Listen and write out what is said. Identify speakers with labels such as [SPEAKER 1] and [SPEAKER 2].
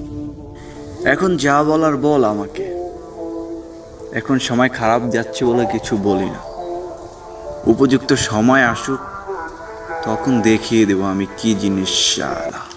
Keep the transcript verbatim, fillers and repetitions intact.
[SPEAKER 1] এখন যা বলার বল আমাকে। এখন সময় খারাপ যাচ্ছে বলে কিছু বলি না। উপযুক্ত সময় আসুক, তখন দেখিয়ে দেব আমি কি জিনিস শালা।